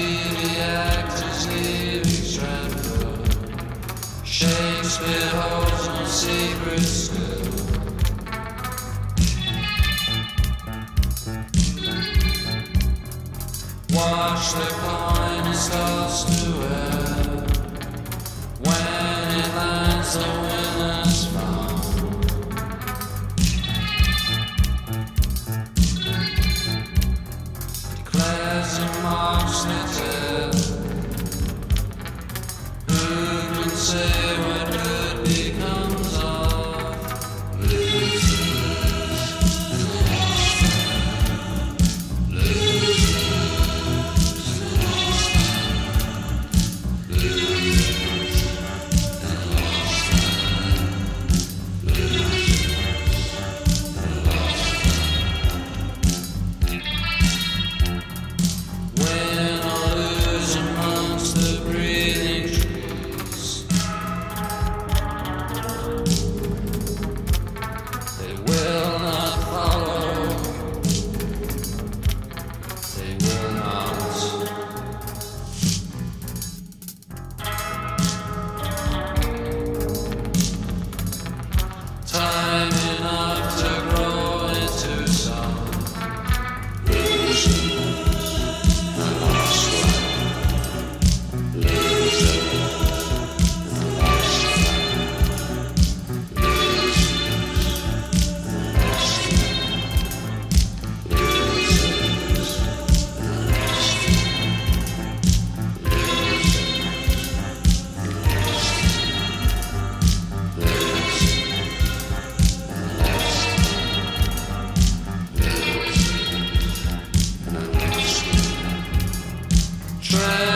TV actors leaving Stratford. Shakespeare holds no secret still. Watch the coin it starts to wear. When it lands, the winner's found. Declares and marks the tale. Who can say what good becomes of losers? Time enough to grow into some losers and lost one. Losers and lost one. Losers and lost one. Losers and lost one. Try